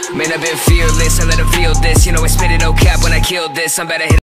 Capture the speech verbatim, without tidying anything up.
Man, I've been fearless, I let them feel this. You know I spit it no cap when I kill this. I'm better hit